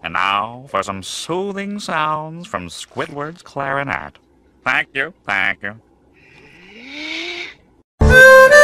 And now for some soothing sounds from Squidward's clarinet. Thank you, thank you.